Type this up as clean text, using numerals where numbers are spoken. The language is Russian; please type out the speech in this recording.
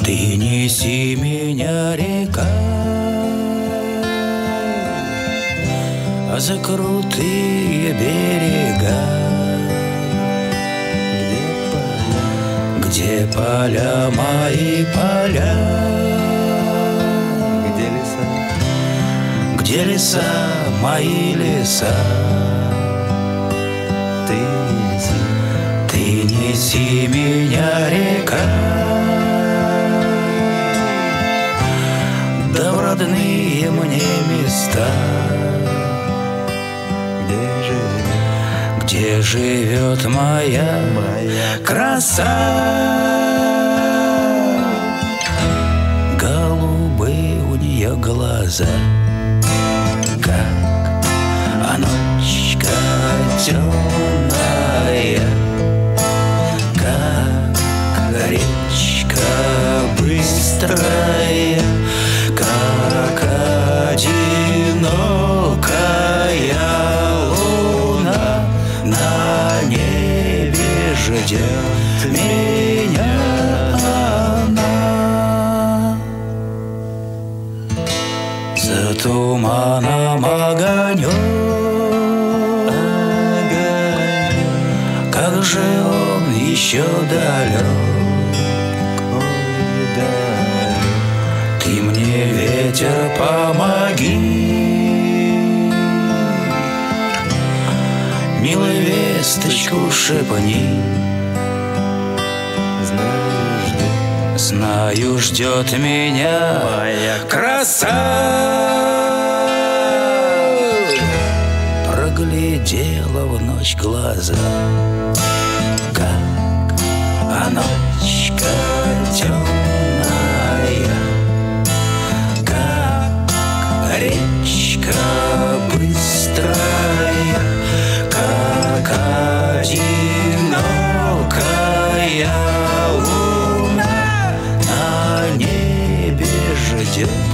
Ты неси меня, река, за крутые берега, где поля мои поля, где леса мои леса. Ты неси меня, река, да в родные мне места, где живет моя краса. Голубые у нее глаза, как ночка темная, как речка быстрая, как одинокая луна на небе ждет меня она. За туманом огонек, как же он еще далек. Ты мне, ветер, помоги, милая, весточку шепни. Знаю, ждет меня моя краса. Проглядела в ночь глаза, как ночка темная, как речка быстрая, как одинокая луна на небе ждет